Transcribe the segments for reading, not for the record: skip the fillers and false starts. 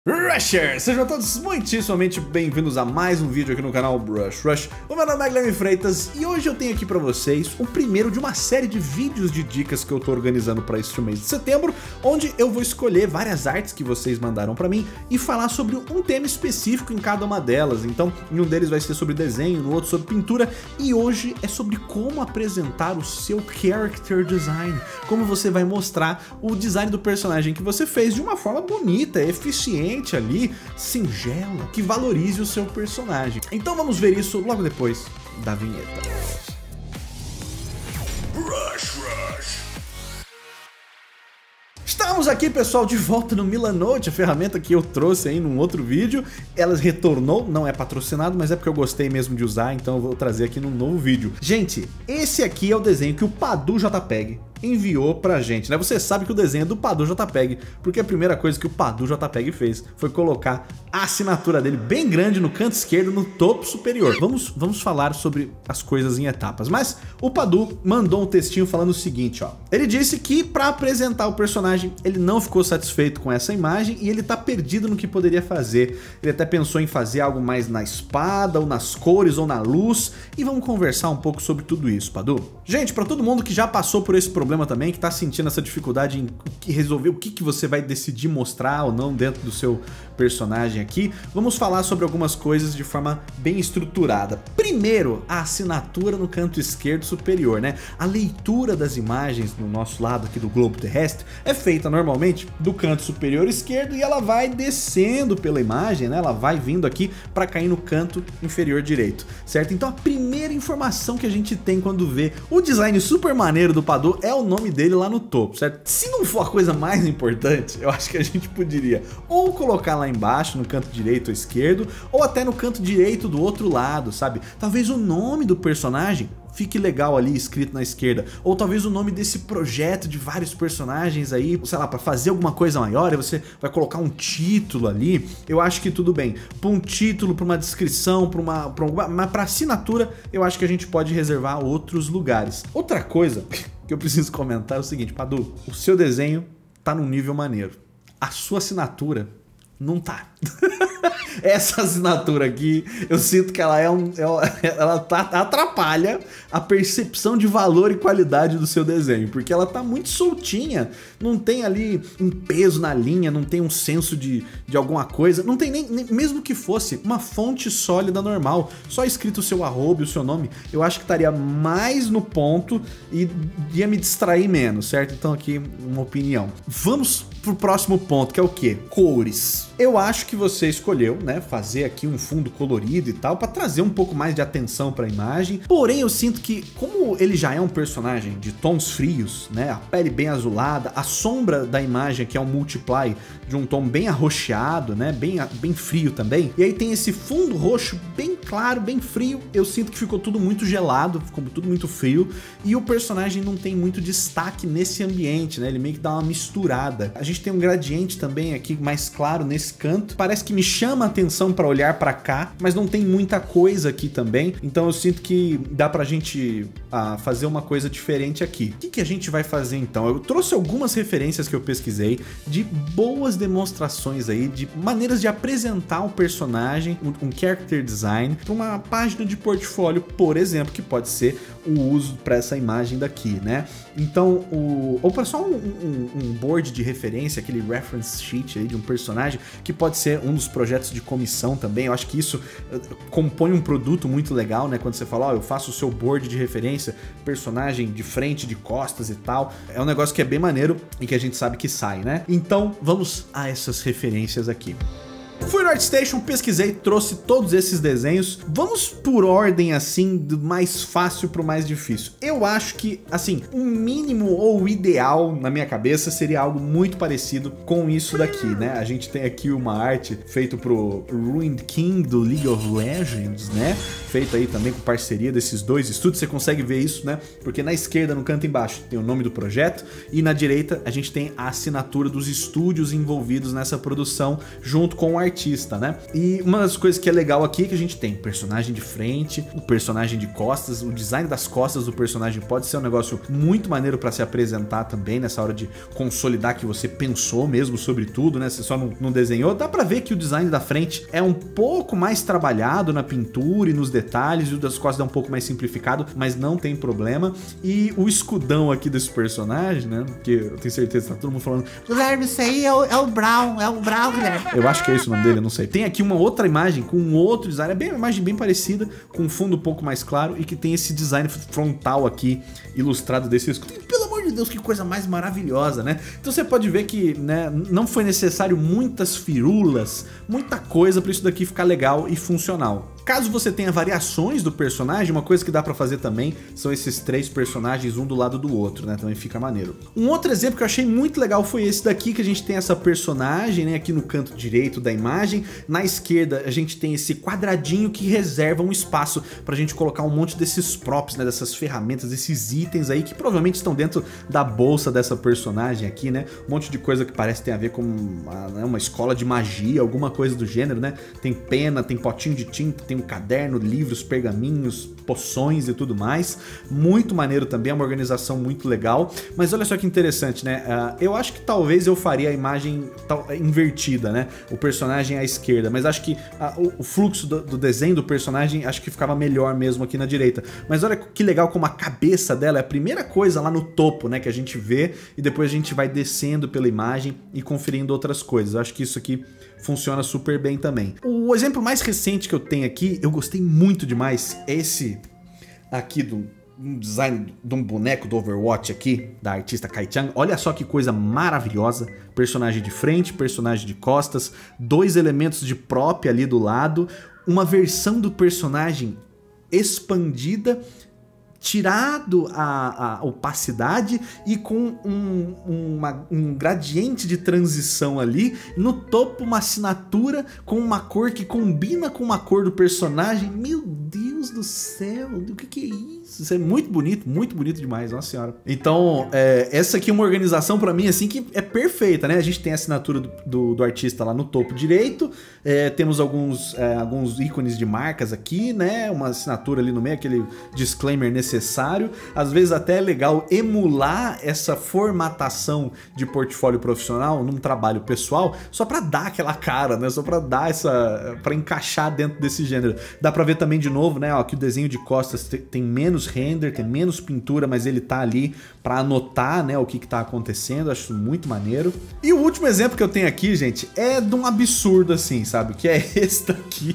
Rushers! Sejam todos muitíssimamente bem-vindos a mais um vídeo aqui no canal Brush Rush. O meu nome é Guilherme Freitas e hoje eu tenho aqui pra vocês o primeiro de uma série de vídeos de dicas que eu tô organizando pra este mês de setembro, onde eu vou escolher várias artes que vocês mandaram pra mim e falar sobre um tema específico em cada uma delas. Então, em um deles vai ser sobre desenho, no outro sobre pintura, e hoje é sobre como apresentar o seu character design, como você vai mostrar o design do personagem que você fez de uma forma bonita, eficiente ali, singela, que valorize o seu personagem. Então vamos ver isso logo depois da vinheta. Rush, rush. Estamos aqui, pessoal, de volta no Milanote, a ferramenta que eu trouxe aí num outro vídeo. Ela retornou, não é patrocinado, mas é porque eu gostei mesmo de usar, então eu vou trazer aqui num novo vídeo. Gente, esse aqui é o desenho que o Padu JPEG enviou pra gente, né? Você sabe que o desenho é do Padu JPEG, porque a primeira coisa que o Padu JPEG fez foi colocar a assinatura dele bem grande no canto esquerdo, no topo superior. Vamos falar sobre as coisas em etapas, mas o Padu mandou um textinho falando o seguinte, ó. Ele disse que pra apresentar o personagem, ele não ficou satisfeito com essa imagem e ele tá perdido no que poderia fazer. Ele até pensou em fazer algo mais na espada, ou nas cores, ou na luz, e vamos conversar um pouco sobre tudo isso, Padu. Gente, pra todo mundo que já passou por esse problema também, que tá sentindo essa dificuldade em resolver o que você vai decidir mostrar ou não dentro do seu personagem aqui, vamos falar sobre algumas coisas de forma bem estruturada. Primeiro, a assinatura no canto esquerdo superior, né? A leitura das imagens no nosso lado aqui do globo terrestre é feita normalmente do canto superior esquerdo e ela vai descendo pela imagem, né? Ela vai vindo aqui para cair no canto inferior direito, certo? Então a primeira informação que a gente tem quando vê o design super maneiro do Padu é o nome dele lá no topo, certo? Se não for a coisa mais importante, eu acho que a gente poderia ou colocar lá embaixo no canto direito ou esquerdo, ou até no canto direito do outro lado, sabe? Talvez o nome do personagem fique legal ali escrito na esquerda, ou talvez o nome desse projeto de vários personagens aí, sei lá, para fazer alguma coisa maior, e você vai colocar um título ali. Eu acho que tudo bem, para um título, para uma descrição, mas para assinatura, eu acho que a gente pode reservar outros lugares. Outra coisa que eu preciso comentar é o seguinte, Padu, o seu desenho tá num nível maneiro, a sua assinatura não tá. Essa assinatura aqui, eu sinto que ela atrapalha a percepção de valor e qualidade do seu desenho, porque ela tá muito soltinha, não tem ali um peso na linha, não tem um senso de alguma coisa, não tem nem mesmo que fosse uma fonte sólida normal, só escrito o seu arroba e o seu nome, eu acho que estaria mais no ponto e ia me distrair menos, certo? Então aqui uma opinião. Vamos pro próximo ponto, que é o quê? Cores. Eu acho que você escolheu, né, fazer aqui um fundo colorido e tal, pra trazer um pouco mais de atenção pra imagem. Porém, eu sinto que, como ele já é um personagem de tons frios, né, a pele bem azulada, a sombra da imagem aqui é um multiply de um tom bem arroxeado, né, bem frio também. E aí tem esse fundo roxo bem claro, bem frio. Eu sinto que ficou tudo muito gelado, ficou tudo muito frio. E o personagem não tem muito destaque nesse ambiente, né, ele meio que dá uma misturada. A gente tem um gradiente também aqui mais claro nesse canto. Parece que me chama a atenção para olhar para cá, mas não tem muita coisa aqui também. Então eu sinto que dá pra gente fazer uma coisa diferente aqui. O que a gente vai fazer então? Eu trouxe algumas referências que eu pesquisei de boas demonstrações aí, de maneiras de apresentar um personagem, um character design, para uma página de portfólio, por exemplo, que pode ser o uso para essa imagem daqui, né? Então, ou para só um board de referência, aquele reference sheet aí de um personagem, que pode ser um dos projetos de comissão também. Eu acho que isso compõe um produto muito legal, né? Quando você fala, ó, eu faço o seu board de referência, personagem de frente, de costas e tal. É um negócio que é bem maneiro e que a gente sabe que sai, né? Então, vamos a essas referências aqui. Fui no ArtStation, pesquisei, trouxe todos esses desenhos. Vamos por ordem, assim, do mais fácil pro mais difícil. Eu acho que, assim, o mínimo ou o ideal, na minha cabeça, seria algo muito parecido com isso daqui, né? A gente tem aqui uma arte feita pro Ruined King do League of Legends, né? Feito aí também com parceria desses dois estúdios. Você consegue ver isso, né? Porque na esquerda, no canto embaixo, tem o nome do projeto e na direita a gente tem a assinatura dos estúdios envolvidos nessa produção junto com o artista. artista, né? E uma das coisas que é legal aqui é que a gente tem personagem de frente, o personagem de costas, o design das costas do personagem pode ser um negócio muito maneiro pra se apresentar também, nessa hora de consolidar que você pensou mesmo sobre tudo, né? Você só não desenhou. Dá pra ver que o design da frente é um pouco mais trabalhado na pintura e nos detalhes, e o das costas é um pouco mais simplificado, mas não tem problema. E o escudão aqui desse personagem, né? Que eu tenho certeza que tá todo mundo falando, Guilherme, isso aí é o Brown, Guilherme. eu acho que é esse o nome dele, eu não sei. Tem aqui uma outra imagem com um outro design, uma imagem bem parecida, com um fundo um pouco mais claro e que tem esse design frontal aqui, ilustrado desse escudo. Pelo amor de Deus, que coisa mais maravilhosa, né? Então você pode ver que, né, não foi necessário muitas firulas, muita coisa para isso daqui ficar legal e funcional. Caso você tenha variações do personagem, uma coisa que dá pra fazer também são esses 3 personagens um do lado do outro, né? Também fica maneiro. Um outro exemplo que eu achei muito legal foi esse daqui, que a gente tem essa personagem, né? Aqui no canto direito da imagem. Na esquerda a gente tem esse quadradinho que reserva um espaço pra gente colocar um monte desses props, né? Dessas ferramentas, desses itens aí que provavelmente estão dentro da bolsa dessa personagem aqui, né? Um monte de coisa que parece ter a ver com uma escola de magia, alguma coisa do gênero, né? Tem pena, tem potinho de tinta, tem um caderno, livros, pergaminhos, poções e tudo mais. Muito maneiro também, é uma organização muito legal. Mas olha só que interessante, né? Eu acho que talvez eu faria a imagem invertida, né? O personagem à esquerda, mas acho que o fluxo do desenho do personagem acho que ficava melhor mesmo aqui na direita. Mas olha que legal como a cabeça dela é a primeira coisa lá no topo, né? Que a gente vê e depois a gente vai descendo pela imagem e conferindo outras coisas. Eu acho que isso aqui funciona super bem também. O exemplo mais recente que eu tenho aqui, eu gostei muito demais, é esse aqui do design de um boneco do Overwatch aqui, da artista Kai-chan. Olha só que coisa maravilhosa. Personagem de frente, personagem de costas, 2 elementos de prop ali do lado, uma versão do personagem expandida, tirado a opacidade e com um gradiente de transição ali. No topo uma assinatura com uma cor que combina com uma cor do personagem. Meu Deus do céu, o que é isso? Isso é muito bonito demais, nossa senhora. Então, essa aqui é uma organização pra mim, assim, que é perfeita, né? A gente tem a assinatura do artista lá no topo direito, temos alguns ícones de marcas aqui, né? Uma assinatura ali no meio, aquele disclaimer necessário. Às vezes até é legal emular essa formatação de portfólio profissional num trabalho pessoal, só pra dar aquela cara, né? Só pra dar pra encaixar dentro desse gênero. Dá pra ver também de novo, né? Ó, que o desenho de costas tem menos render, tem menos pintura, mas ele tá ali pra anotar, né, o que tá acontecendo. Acho isso muito maneiro. E o último exemplo que eu tenho aqui, gente, é de um absurdo assim, sabe? Que é esse daqui.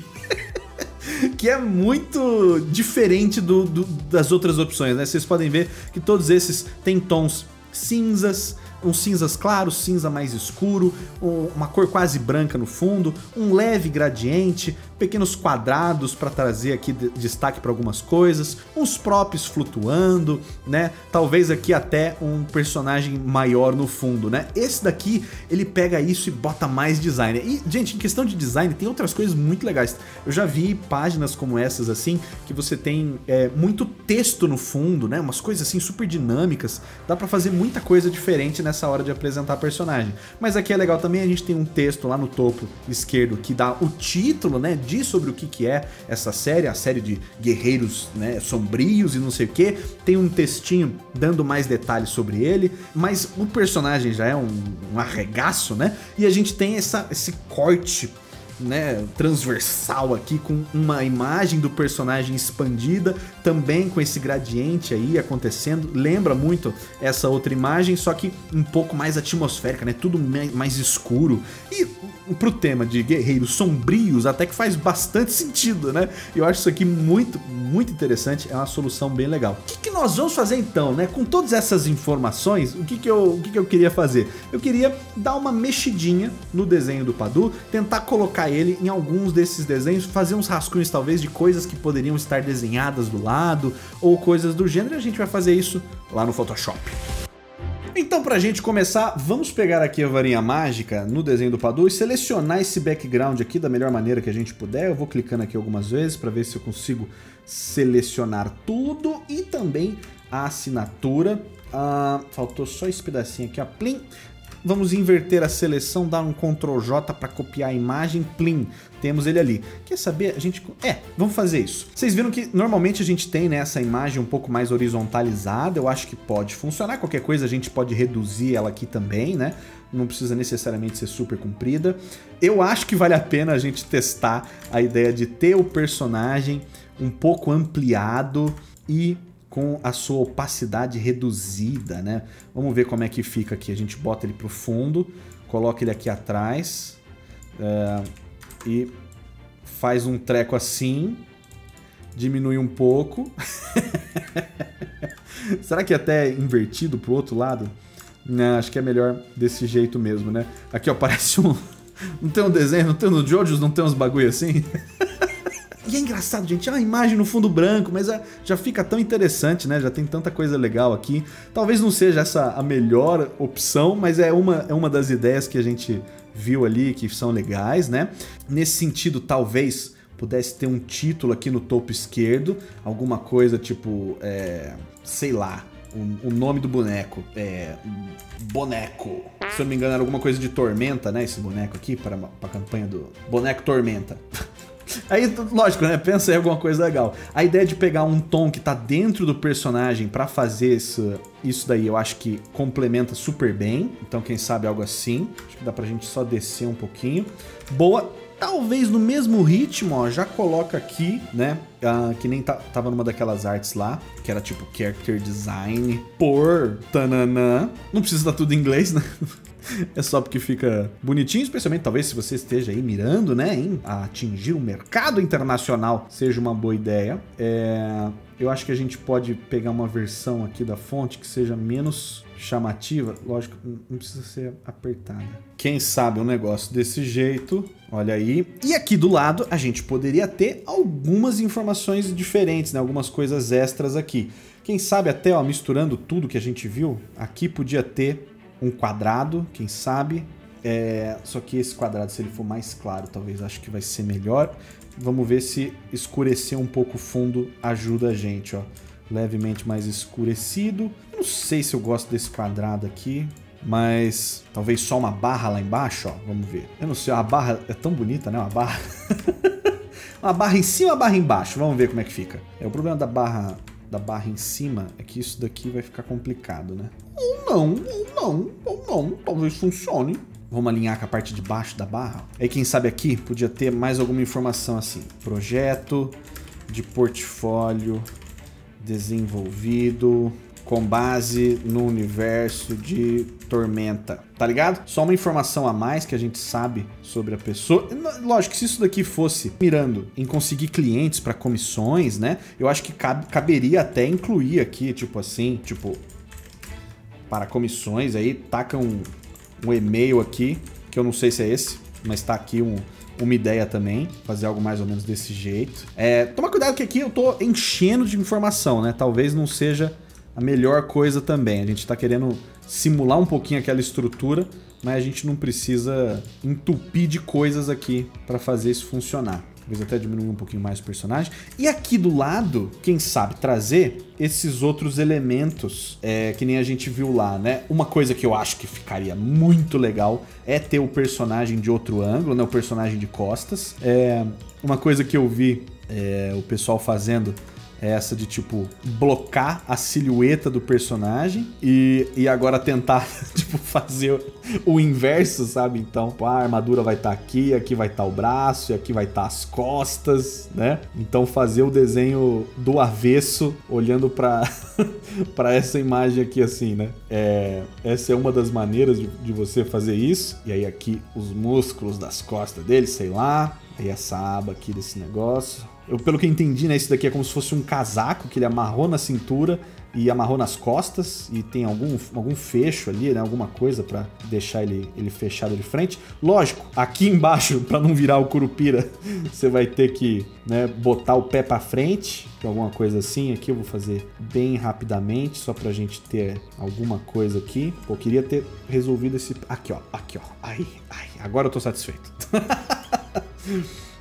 Que é muito diferente das outras opções, né? Vocês podem ver que todos esses têm tons cinzas, uns cinzas claros, cinza mais escuro, uma cor quase branca no fundo, um leve gradiente, pequenos quadrados para trazer aqui destaque para algumas coisas, uns props flutuando, né? Talvez aqui até um personagem maior no fundo, né? Esse daqui, ele pega isso e bota mais design. E, gente, em questão de design, tem outras coisas muito legais. Eu já vi páginas como essas, assim, que você tem muito texto no fundo, né? Umas coisas, assim, super dinâmicas. Dá para fazer muita coisa diferente nessa hora de apresentar personagem. Mas aqui é legal também, a gente tem um texto lá no topo esquerdo que dá o título, né? Diz sobre o que é essa série, a série de guerreiros, né, sombrios e não sei o que. Tem um textinho dando mais detalhes sobre ele, mas o personagem já é um arregaço, né? E a gente tem esse corte, né, transversal aqui com uma imagem do personagem expandida, também com esse gradiente aí acontecendo. Lembra muito essa outra imagem, só que um pouco mais atmosférica, né? Tudo mais escuro. E pro tema de guerreiros sombrios até que faz bastante sentido, né? Eu acho isso aqui muito interessante, é uma solução bem legal. O que nós vamos fazer então, né? Com todas essas informações, o que eu queria fazer? Eu queria dar uma mexidinha no desenho do Padu, tentar colocar ele em alguns desses desenhos, fazer uns rascunhos talvez de coisas que poderiam estar desenhadas do lado, ou coisas do gênero, e a gente vai fazer isso lá no Photoshop. Então, pra gente começar, vamos pegar aqui a varinha mágica no desenho do Padu e selecionar esse background aqui da melhor maneira que a gente puder. Eu vou clicando aqui algumas vezes para ver se eu consigo selecionar tudo e também a assinatura. Faltou só esse pedacinho aqui, ó. Plim. Vamos inverter a seleção, dar um Ctrl J para copiar a imagem, plim, temos ele ali. Quer saber? A gente... vamos fazer isso. Vocês viram que normalmente a gente tem, né, essa imagem um pouco mais horizontalizada, eu acho que pode funcionar. Qualquer coisa a gente pode reduzir ela aqui também, né? Não precisa necessariamente ser super comprida. Eu acho que vale a pena a gente testar a ideia de ter o personagem um pouco ampliado e com a sua opacidade reduzida, né? Vamos ver como é que fica aqui. A gente bota ele pro fundo, coloca ele aqui atrás e faz um treco assim, diminui um pouco. Será que é até invertido pro outro lado? Não, acho que é melhor desse jeito mesmo, né? Aqui, ó, parece um... Não tem um desenho, não tem no JoJo's, não tem uns bagulho assim? E é engraçado, gente, é uma imagem no fundo branco, mas já fica tão interessante, né? Já tem tanta coisa legal aqui. Talvez não seja essa a melhor opção, mas é uma das ideias que a gente viu ali, que são legais, né? Nesse sentido, talvez pudesse ter um título aqui no topo esquerdo, alguma coisa tipo, sei lá, o nome do boneco, Boneco. Se eu não me engano, era alguma coisa de Tormenta, né? Esse boneco aqui, para a campanha do Boneco Tormenta. Aí, lógico, né? Pensa em alguma coisa legal. A ideia de pegar um tom que tá dentro do personagem pra fazer isso daí, eu acho que complementa super bem. Então, quem sabe algo assim. Acho que dá pra gente só descer um pouquinho. Boa. Talvez no mesmo ritmo, ó, já coloca aqui, né? Que nem tava numa daquelas artes lá, que era tipo Character Design por tananã. Não precisa estar tudo em inglês, né? É só porque fica bonitinho, especialmente talvez se você esteja aí mirando, né, em atingir o mercado internacional, seja uma boa ideia. Eu acho que a gente pode pegar uma versão aqui da fonte que seja menos chamativa. Lógico, não precisa ser apertada. Quem sabe um negócio desse jeito, olha aí. E aqui do lado a gente poderia ter algumas informações diferentes, né, algumas coisas extras aqui. Quem sabe até, ó, misturando tudo que a gente viu, aqui podia ter um quadrado, quem sabe. Só que esse quadrado, se ele for mais claro, talvez acho que vai ser melhor. Vamos ver se escurecer um pouco o fundo ajuda a gente, ó. Levemente mais escurecido. Não sei se eu gosto desse quadrado aqui, mas talvez só uma barra lá embaixo, ó. Vamos ver. Eu não sei, a barra é tão bonita, né? Uma barra. Uma barra em cima, uma barra embaixo. Vamos ver como é que fica. O problema da barra em cima é que isso daqui vai ficar complicado, né? Ou não, talvez funcione. Vamos alinhar com a parte de baixo da barra. Aí quem sabe aqui podia ter mais alguma informação assim. Projeto de portfólio desenvolvido com base no universo de Tormenta. Tá ligado? Só uma informação a mais que a gente sabe sobre a pessoa. Lógico que se isso daqui fosse mirando em conseguir clientes para comissões, né? Eu acho que caberia até incluir aqui, tipo assim, tipo, para comissões, aí taca um e-mail aqui, que eu não sei se é esse, mas tá aqui uma ideia também, fazer algo mais ou menos desse jeito. Toma cuidado que aqui eu tô enchendo de informação, né? Talvez não seja a melhor coisa também. A gente tá querendo simular um pouquinho aquela estrutura, mas a gente não precisa entupir de coisas aqui para fazer isso funcionar. Talvez até diminuir um pouquinho mais o personagem. E aqui do lado, quem sabe, trazer esses outros elementos que nem a gente viu lá, né? Uma coisa que eu acho que ficaria muito legal é ter o personagem de outro ângulo, né? O personagem de costas. Uma coisa que eu vi o pessoal fazendo é essa de, tipo, blocar a silhueta do personagem e agora tentar, tipo, fazer o inverso, sabe? Então, a armadura vai estar aqui, aqui vai estar o braço e aqui vai estar as costas, né? Então, fazer o desenho do avesso, olhando pra essa imagem aqui, assim, né? Essa é uma das maneiras de você fazer isso. E aí, aqui, os músculos das costas dele, sei lá. Aí, essa aba aqui desse negócio. Pelo que eu entendi, né, esse daqui é como se fosse um casaco que ele amarrou na cintura e amarrou nas costas e tem algum fecho ali, né, alguma coisa pra deixar ele fechado de frente. Lógico, aqui embaixo, pra não virar o Curupira, você vai ter que, né, botar o pé pra frente, alguma coisa assim. Aqui eu vou fazer bem rapidamente, só pra gente ter alguma coisa aqui. Pô, eu queria ter resolvido esse... Aqui, ó. Ai, agora eu tô satisfeito.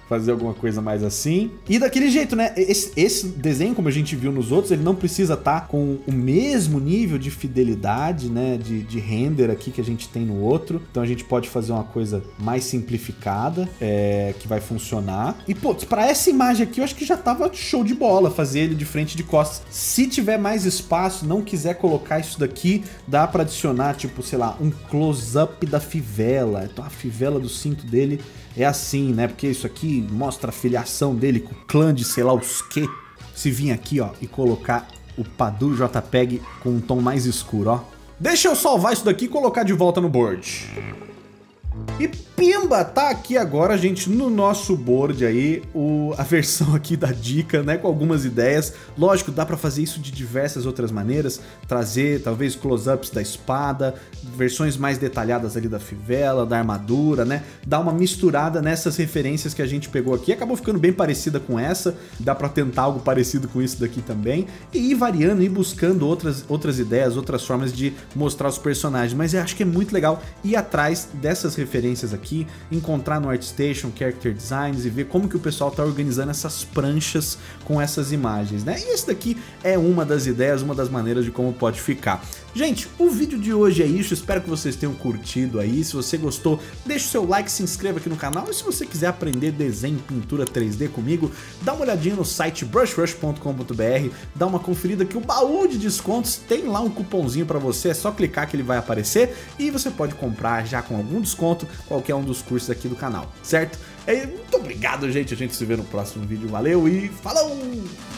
fazer alguma coisa mais assim. E daquele jeito, né? Esse desenho, como a gente viu nos outros, ele não precisa estar com o mesmo nível de fidelidade, né? De render aqui que a gente tem no outro. Então a gente pode fazer uma coisa mais simplificada, que vai funcionar. E, pô, pra essa imagem aqui, eu acho que já tava show de bola fazer ele de frente e de costas. Se tiver mais espaço, não quiser colocar isso daqui, dá pra adicionar, tipo, sei lá, um close-up da fivela. Então a fivela do cinto dele é assim, né? Porque isso aqui mostra a filiação dele com o clã de sei lá os quê. Se vir aqui, ó, e colocar o Padu JPEG com um tom mais escuro, ó. Deixa eu salvar isso daqui e colocar de volta no board. E pimba, tá aqui agora, gente, no nosso board aí, a versão aqui da dica, né, com algumas ideias. Lógico, dá pra fazer isso de diversas outras maneiras, trazer talvez close-ups da espada, versões mais detalhadas ali da fivela, da armadura, né, dar uma misturada nessas referências que a gente pegou aqui. Acabou ficando bem parecida com essa, dá pra tentar algo parecido com isso daqui também, e ir variando, ir buscando outras ideias, outras formas de mostrar os personagens. Mas eu acho que é muito legal ir atrás dessas referências aqui, encontrar no ArtStation, Character Designs e ver como que o pessoal tá organizando essas pranchas com essas imagens, né? E esse daqui é uma das ideias, uma das maneiras de como pode ficar. Gente, o vídeo de hoje é isso, espero que vocês tenham curtido aí. Se você gostou, deixa o seu like, se inscreva aqui no canal. E se você quiser aprender desenho e pintura 3D comigo, dá uma olhadinha no site brushrush.com.br, dá uma conferida que o baú de descontos tem lá um cupomzinho pra você, é só clicar que ele vai aparecer e você pode comprar já com algum desconto qualquer um dos cursos aqui do canal, certo? Muito obrigado, gente, a gente se vê no próximo vídeo, valeu e falou!